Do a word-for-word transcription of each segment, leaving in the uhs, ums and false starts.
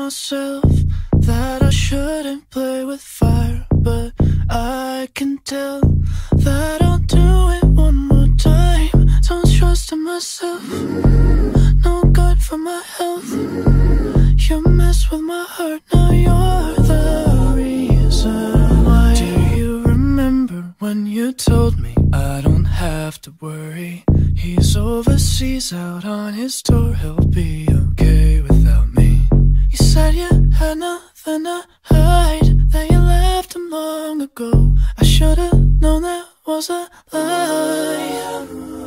myself that I shouldn't play with fire, but I can tell that I'll do it one more time. Don't trust in myself, no good for my health. You mess with my heart, now you're the reason why. Do you remember when you told me I don't have to worry? He's overseas out on his tour, he'll be okay without me. You said you had nothing to hide, that you left him long ago. I should've known that was a lie.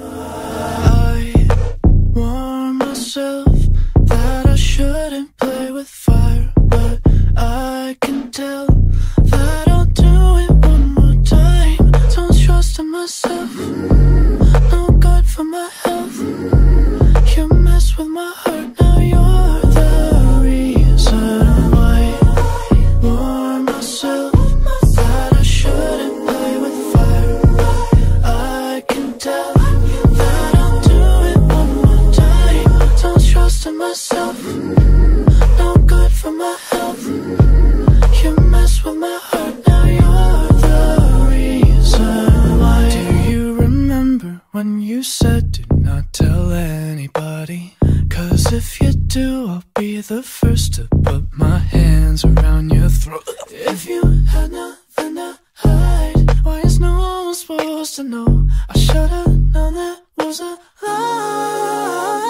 I warned myself that I shouldn't play with fire, but I can tell that I'll do it one more time. Don't trust in myself, no good for my health. You mess with my heart, now you're the reason why. Warn myself that I shouldn't play with fire, but I can tell that I'll do it one more time. Don't trust in myself, no good for my health. You mess with my heart, now you're the reason why. Do you remember when you said do not tell anybody? Cause if you do, I'll be the first to put my hands around your throat. If you had nothing to hide, why is no one supposed to know? I should've known that was a lie.